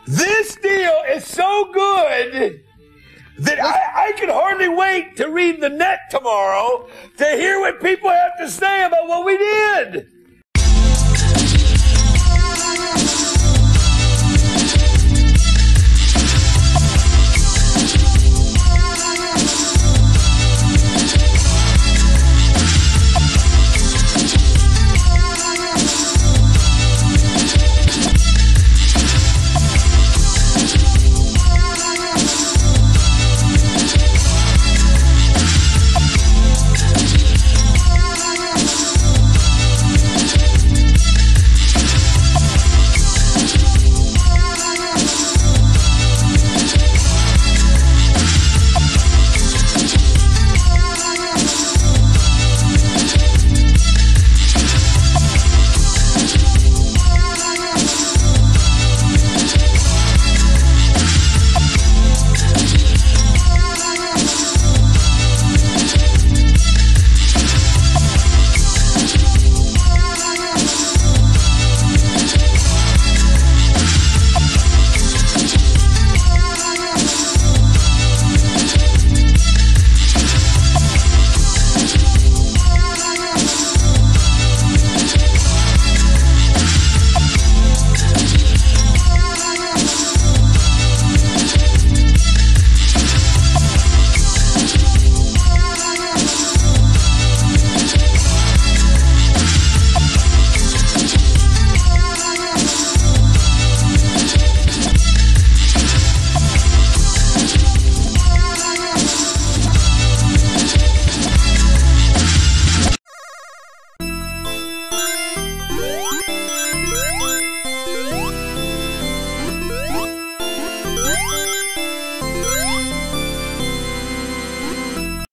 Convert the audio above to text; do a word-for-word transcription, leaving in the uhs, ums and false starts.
This deal is so good that I, I can hardly wait to read the net tomorrow to hear what people have to say about what we did.